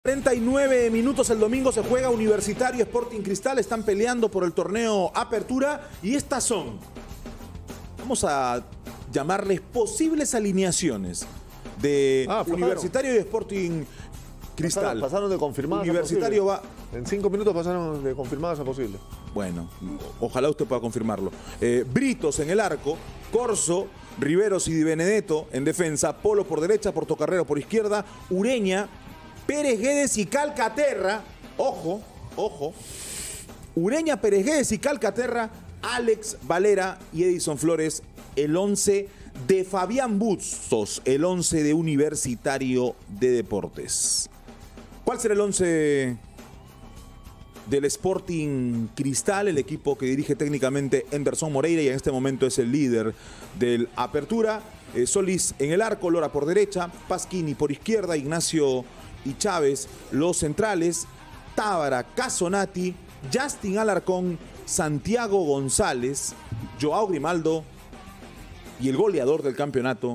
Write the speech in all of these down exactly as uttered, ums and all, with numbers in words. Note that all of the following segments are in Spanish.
treinta y nueve minutos el domingo se juega Universitario Sporting Cristal, están peleando por el torneo Apertura y estas son, vamos a llamarles posibles alineaciones de ah, Universitario y Sporting Cristal. Pasaron, pasaron de confirmadas Universitario va... En cinco minutos pasaron de confirmadas a posible. Bueno, ojalá usted pueda confirmarlo. Eh, Britos en el arco, Corso, Riveros y Di Benedetto en defensa, Polo por derecha, Portocarrero por izquierda, Ureña, Pérez Guedes y Calcaterra, ojo, ojo, Ureña, Pérez Guedes y Calcaterra, Alex Valera y Edison Flores, el once de Fabián Bustos, el once de Universitario de Deportes. ¿Cuál será el once del Sporting Cristal, el equipo que dirige técnicamente Anderson Moreira y en este momento es el líder del Apertura? Eh, Solís en el arco, Lora por derecha, Pasquini por izquierda, Ignacio y Chávez los centrales, Tábara, Casonati, Justin Alarcón, Santiago González, Joao Grimaldo y el goleador del campeonato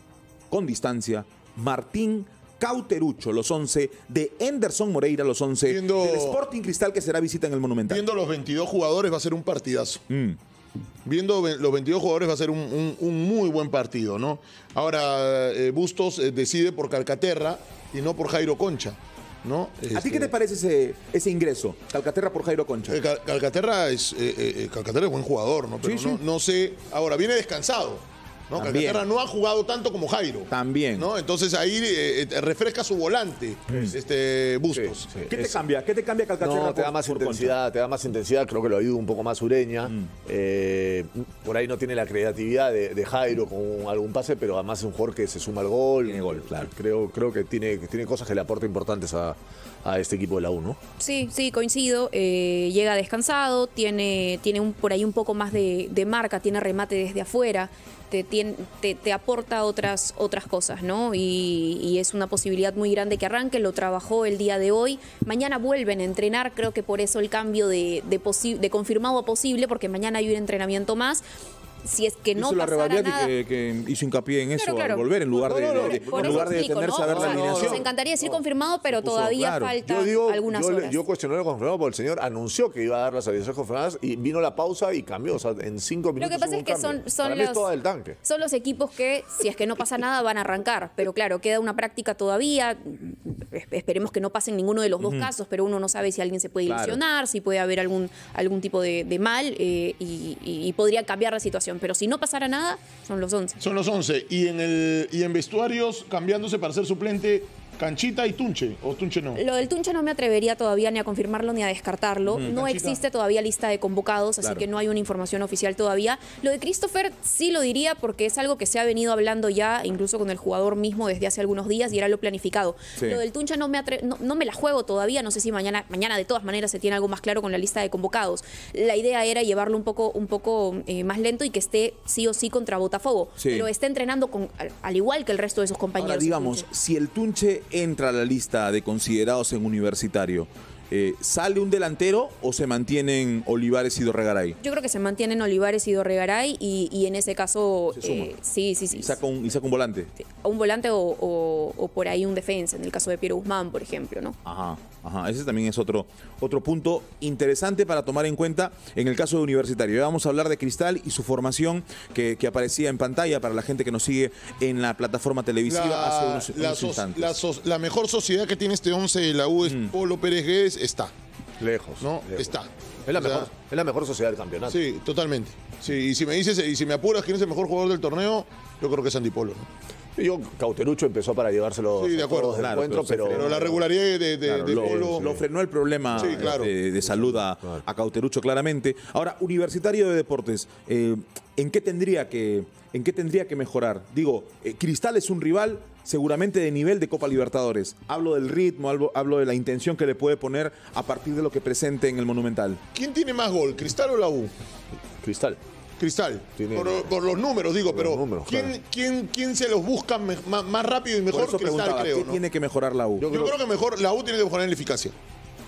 con distancia, Martín Cauterucho, los once de Anderson Moreira, los once viendo, del Sporting Cristal que será visita en el Monumental. Viendo los veintidós jugadores va a ser un partidazo. Mm. Viendo los veintidós jugadores va a ser un, un, un muy buen partido, ¿no? Ahora, eh, Bustos eh, decide por Calcaterra y no por Jairo Concha, ¿no? Este... ¿A ti este... qué te parece ese, ese ingreso? Calcaterra por Jairo Concha. Eh, Cal Calcaterra es eh, eh, Calcaterra es buen jugador, ¿no? Pero sí, no, sí. no sé. Ahora, viene descansado, ¿no? Calcaterra no ha jugado tanto como Jairo. También. ¿No? Entonces ahí eh, eh, refresca su volante, sí. este Bustos. Sí, sí. ¿Qué te es... cambia? ¿Qué te cambia Calcaterra? No, te da más intensidad, Concha? te da más intensidad, creo que lo ayuda un poco más Ureña. Mm. Eh, por ahí no tiene la creatividad de, de Jairo con algún pase, pero además es un jugador que se suma al gol. Tiene gol, claro. Creo, creo que tiene, que tiene cosas que le aportan importantes a, a este equipo de la U, ¿no? Sí, sí, coincido. Eh, llega descansado, tiene, tiene un, por ahí un poco más de, de marca, tiene remate desde afuera. Te, te, te aporta otras, otras cosas, ¿no? Y, y es una posibilidad muy grande que arranque, lo trabajó el día de hoy. Mañana vuelven a entrenar, creo que por eso el cambio de, de, de confirmado a posible, porque mañana hay un entrenamiento más. Si es que no hizo pasara la nada... que, que hizo hincapié en eso claro, claro. al volver, en lugar de, no, no, no, de, en lugar de explico, detenerse ¿no? a ver o la sea, alineación. Nos encantaría decir no, confirmado, pero puso, todavía claro. falta yo digo, algunas yo, horas. Yo cuestioné lo confirmado porque el señor anunció que iba a dar las alineaciones confirmadas y vino la pausa y cambió. O sea, en cinco minutos. Lo que pasa es que son, son, los, los, el tanque. son los equipos que, si es que no pasa nada, van a arrancar. Pero claro, queda una práctica todavía. Esperemos que no pasen ninguno de los dos uh-huh. casos, pero uno no sabe si alguien se puede claro. lesionar, si puede haber algún, algún tipo de, de mal eh, y, y, y podría cambiar la situación. Pero si no pasara nada, son los once. Son los once. Y en, el, y en vestuarios, cambiándose para ser suplente, Canchita y Tunche, o Tunche no. Lo del Tunche no me atrevería todavía ni a confirmarlo ni a descartarlo. Mm, no Canchita. Existe todavía lista de convocados, así claro. que no hay una información oficial todavía. Lo de Christopher sí lo diría porque es algo que se ha venido hablando ya, incluso con el jugador mismo desde hace algunos días y era lo planificado. Sí. Lo del Tunche no me, atre no, no me la juego todavía, no sé si mañana, mañana de todas maneras se tiene algo más claro con la lista de convocados. La idea era llevarlo un poco, un poco eh, más lento y que esté sí o sí contra Botafogo, sí. pero está entrenando con, al, al igual que el resto de sus compañeros. Ahora, digamos, si el Tunche entra a la lista de considerados en Universitario, eh, ¿sale un delantero o se mantienen Olivares y Dorregaray? Yo creo que se mantienen Olivares y Dorregaray y, y en ese caso eh, sí, sí, sí. ¿Y saca un, y saca un volante? Sí, un volante o, o, o por ahí un defensa, en el caso de Piero Guzmán, por ejemplo, ¿no? Ajá, ajá. Ese también es otro, otro punto interesante para tomar en cuenta en el caso de Universitario. Ya vamos a hablar de Cristal y su formación que, que aparecía en pantalla para la gente que nos sigue en la plataforma televisiva la, hace unos, la unos so, instantes. La, so, la mejor sociedad que tiene este once de la U es mm. Polo Pérez Guedes, está. Lejos. ¿No? Lejos. Está. Es la, o sea, mejor, es la mejor sociedad del campeonato. Sí, totalmente. Sí, y si me dices, y si me apuras quién es el mejor jugador del torneo, yo creo que es Andy Polo, ¿no? Yo, Cauterucho empezó para llevárselo sí, de acuerdo, claro, encuentro, pero, pero, pero la regularidad de, de, claro, de lo, Polo... Lo frenó el problema sí, claro. de, de salud a, claro. a Cauterucho, claramente. Ahora, Universitario de Deportes, eh, ¿en qué tendría que, en qué tendría que mejorar? Digo, eh, Cristal es un rival seguramente de nivel de Copa Libertadores. Hablo del ritmo, hablo, hablo de la intención que le puede poner a partir de lo que presente en el Monumental. ¿Quién tiene más gol, Cristal o la U? Cristal. Cristal, por, por los números digo, pero números, ¿quién, claro. ¿quién, ¿quién se los busca me, más, más rápido y mejor? Cristal, creo. ¿Qué ¿no? tiene que mejorar la U? Yo, Yo creo, creo que mejor la U tiene que mejorar en la eficacia.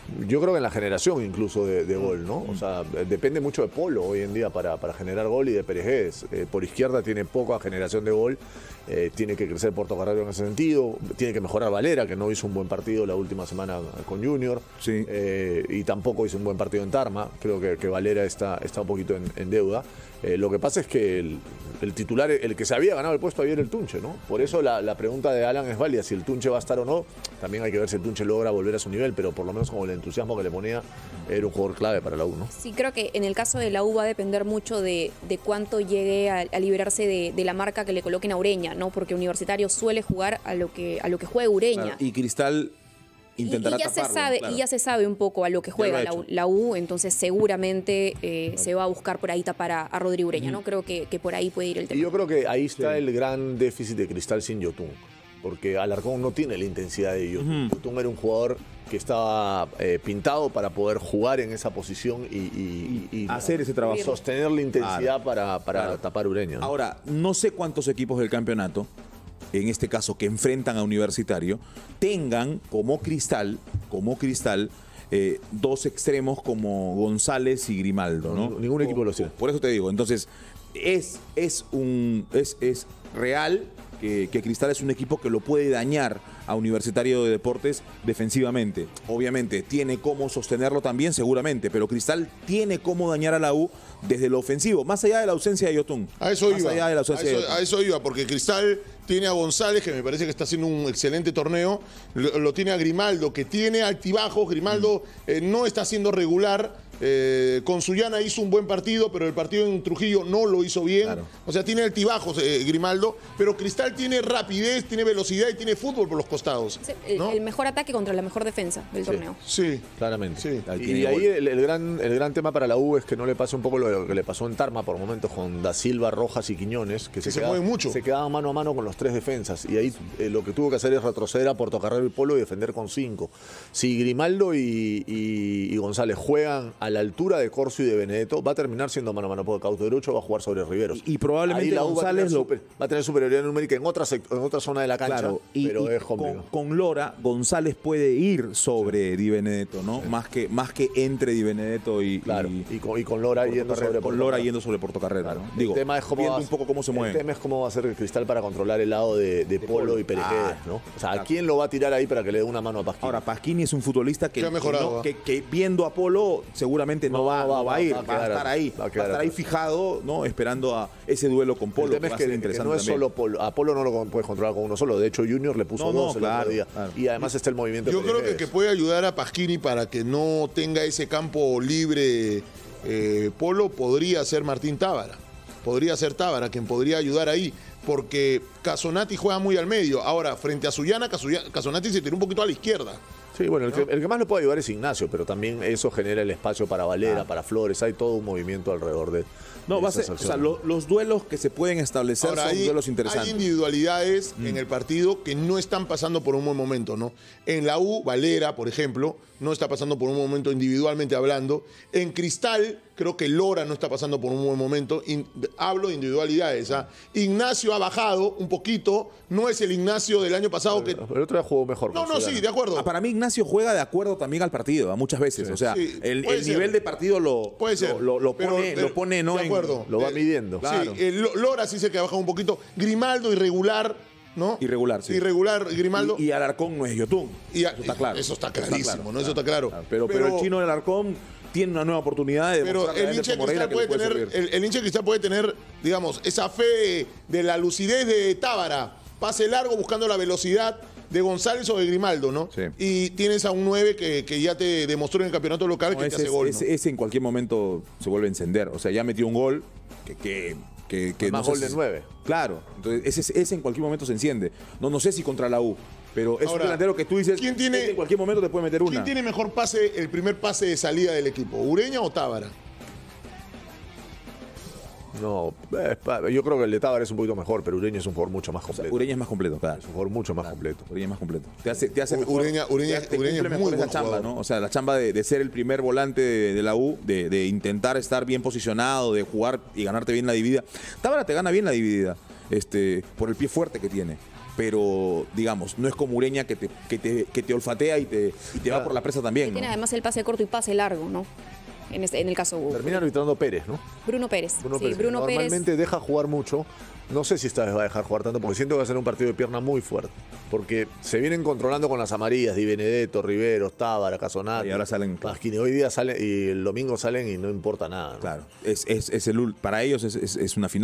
Yo creo que en la generación incluso de, de gol, ¿no? O sea, depende mucho de Polo hoy en día para, para generar gol y de Pérez. Eh, por izquierda tiene poca generación de gol, eh, tiene que crecer Portocarrero en ese sentido, tiene que mejorar Valera, que no hizo un buen partido la última semana con Junior, sí. eh, y tampoco hizo un buen partido en Tarma. Creo que, que Valera está, está un poquito en, en deuda. Eh, lo que pasa es que el, el titular, el que se había ganado el puesto ayer era el Tunche, ¿no? Por eso la, la pregunta de Alan es válida, si el Tunche va a estar o no. También hay que ver si el Tunche logra volver a su nivel, pero por lo menos con el entusiasmo que le ponía, era un jugador clave para la U, ¿no? Sí, creo que en el caso de la U va a depender mucho de, de cuánto llegue a, a liberarse de, de la marca que le coloquen a Ureña, ¿no? Porque Universitario suele jugar a lo que, a lo que juega Ureña. Claro, y Cristal intentará y, y ya taparlo, se sabe claro. y ya se sabe un poco a lo que juega lo la, ha U, la U, entonces seguramente eh, claro. se va a buscar por ahí tapar a, a Rodrigo Ureña, ¿no? Creo que, que por ahí puede ir el tema. Y yo creo que ahí está sí. el gran déficit de Cristal sin Yotún, porque Alarcón no tiene la intensidad de Yotún. Uh-huh. Yotún era un jugador que estaba eh, pintado para poder jugar en esa posición y, y, y, y hacer ese trabajo, sostener la intensidad claro. para, para claro. tapar Ureña, ¿no? Ahora, no sé cuántos equipos del campeonato, en este caso que enfrentan a Universitario, tengan como Cristal, como Cristal, eh, dos extremos como González y Grimaldo, ¿no? no ningún equipo por, lo tiene. Por eso te digo, entonces, es, es, un, es, es real que, que Cristal es un equipo que lo puede dañar a Universitario de Deportes defensivamente. Obviamente, tiene cómo sostenerlo también, seguramente, pero Cristal tiene cómo dañar a la U desde lo ofensivo, más allá de la ausencia de Yotún. A eso más iba. Allá de la ausencia a, eso, de Yotún. a eso iba, porque Cristal tiene a González, que me parece que está haciendo un excelente torneo, lo, lo tiene a Grimaldo, que tiene altibajos. Grimaldo mm. eh, no está siendo regular. Eh, con Sullana hizo un buen partido, pero el partido en Trujillo no lo hizo bien. Claro. O sea, tiene altibajos eh, Grimaldo, pero Cristal tiene rapidez, tiene velocidad y tiene fútbol por los costados. Sí, el, ¿no? el mejor ataque contra la mejor defensa del sí. torneo. Sí, claramente. Sí. Y, y ahí el, el, gran, el gran tema para la U es que no le pase un poco lo que le pasó en Tarma por momentos con Da Silva, Rojas y Quiñones, que, que se, se quedaba, mueven mucho. Se quedaban mano a mano con los tres defensas. Y ahí eh, lo que tuvo que hacer es retroceder a Portocarrero y Polo y defender con cinco. Si Grimaldo y, y, y González juegan a la altura de Corso y de Benedetto, va a terminar siendo mano a mano, porque Cauto Derecho va a jugar sobre Riveros. Y, y probablemente ahí la U González va a, lo... super, va a tener superioridad numérica en otra, en otra zona de la cancha, claro, y, pero y es complicado. Con, con Lora, González puede ir sobre sí. Di Benedetto, ¿no? Sí. Más, que, más que entre Di Benedetto y... Claro, y, y, con, y con Lora yendo sobre Con Lora yendo sobre Portocarrero, claro. ¿no? Digo, el tema es cómo viendo va, un poco cómo se mueve. El tema es cómo va a ser el Cristal para controlar el lado de, de, de Polo, Polo y Pérez, ah, ¿no? O sea, claro. ¿a quién lo va a tirar ahí para que le dé una mano a Pasquini? Ahora, Pasquini es un futbolista que, que, ha mejorado, que, no, que, que viendo a Polo seguramente no, no, va, va, no va a ir, va a, va a estar ahí. Va a, va a estar ahí fijado, ¿no? Esperando a ese duelo con Polo. El tema que es que, que no es también. solo Polo. A Polo no lo puedes controlar con uno solo. De hecho, Junior le puso no, dos no, el claro, otro día. Claro. Y además está el movimiento. Yo de creo que, que puede ayudar a Pasquini para que no tenga ese campo libre. Eh, Polo podría ser Martín Tábara. Podría ser Tábara quien podría ayudar ahí. Porque Casonati juega muy al medio. Ahora, frente a Sullana, Casonati se tiró un poquito a la izquierda. Sí, bueno, el, ¿no? que, el que más lo puede ayudar es Ignacio, pero también eso genera el espacio para Valera, ah. para Flores, hay todo un movimiento alrededor de. No, de va a ser, o sea, lo, los duelos que se pueden establecer Ahora, son hay, duelos interesantes. Hay individualidades mm. en el partido que no están pasando por un buen momento, ¿no? En la U, Valera, por ejemplo, no está pasando por un momento individualmente hablando. En Cristal, creo que Lora no está pasando por un buen momento. In, hablo de individualidades. ¿ah? Ignacio ha bajado un poquito. No es el Ignacio del año pasado pero, que... El otro día jugó mejor. No, no, sí, de acuerdo. Ah, para mí Ignacio juega de acuerdo también al partido, ¿ah? Muchas veces. Sí. O sea, sí, el, el nivel de partido lo, puede ser, lo, lo, lo pero, pone, pero, lo pone no de acuerdo. En, lo va eh, midiendo. Claro. Sí, el, Lora sí se que ha bajado un poquito. Grimaldo irregular, ¿no? Irregular, sí. Irregular, Grimaldo. Y, y Alarcón no es Yotún. Y a, eso está claro. Eso está clarísimo, está claro, ¿no? claro, Eso está claro. claro. Pero, pero, pero el chino del Alarcón tiene una nueva oportunidad de pero el hincha Cristal puede, puede tener el, el hincha Cristal puede tener, digamos, esa fe de la lucidez de Tábara, pase largo buscando la velocidad de González o de Grimaldo, ¿no? Sí. Y tienes a un nueve que, que ya te demostró en el campeonato local no, que ese, te hace gol. Ese, ¿no? ese en cualquier momento se vuelve a encender. O sea, ya metió un gol que... que Que, que más no gol sé de si, nueve. Claro, entonces ese, ese en cualquier momento se enciende. No, no sé si contra la U, pero es Ahora, un delantero que tú dices, ¿quién tiene, este en cualquier momento te puede meter una. ¿Quién tiene mejor pase, el primer pase de salida del equipo? ¿Ureña o Tábara? No, yo creo que el de Tábara es un poquito mejor, pero Ureña es un jugador mucho más completo. O sea, Ureña es más completo, claro. Es un jugador mucho más claro. completo. Ureña es más completo. Te hace, te hace mejor. Ureña, Ureña, te, te Ureña cumple es mejor muy esa buen chamba, jugador. ¿no? O sea, la chamba de, de ser el primer volante de, de la U, de, de intentar estar bien posicionado, de jugar y ganarte bien la dividida. Tábara te gana bien la dividida, este, por el pie fuerte que tiene. pero digamos, no es como Ureña que te, que te, que te olfatea y te, y te va por la presa también, ¿no? Tiene además el pase corto y pase largo, ¿no? En, este, en el caso Termina arbitrando Pérez, ¿no? Bruno Pérez. Bruno sí, Pérez. Bruno Normalmente Pérez. deja jugar mucho. No sé si esta vez va a dejar jugar tanto, porque siento que va a ser un partido de pierna muy fuerte. Porque se vienen controlando con las amarillas, Di Benedetto, Riveros, Tábara, Casonati. Y ahora salen. Pasquini. Hoy día salen y el domingo salen y no importa nada, ¿no? Claro, es, es, es el, para ellos es, es, es una final.